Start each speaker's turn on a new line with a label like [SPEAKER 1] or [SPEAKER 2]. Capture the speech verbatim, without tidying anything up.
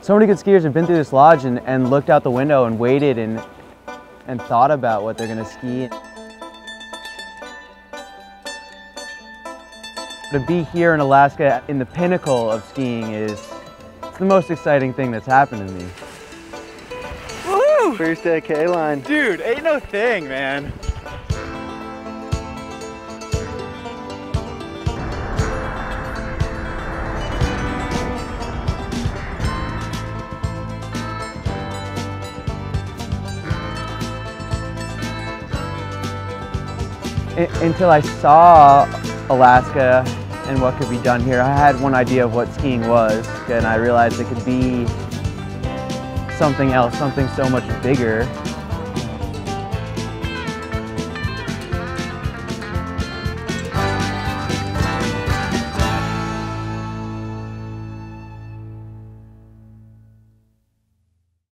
[SPEAKER 1] So many good skiers have been through this lodge and, and looked out the window and waited and, and thought about what they're gonna ski. To be here in Alaska in the pinnacle of skiing is it's the most exciting thing that's happened to me.
[SPEAKER 2] Woo!
[SPEAKER 3] First day K-line.
[SPEAKER 2] Dude, ain't no thing, man.
[SPEAKER 1] Until I saw Alaska and what could be done here, I had one idea of what skiing was, and I realized it could be something else, something so much bigger.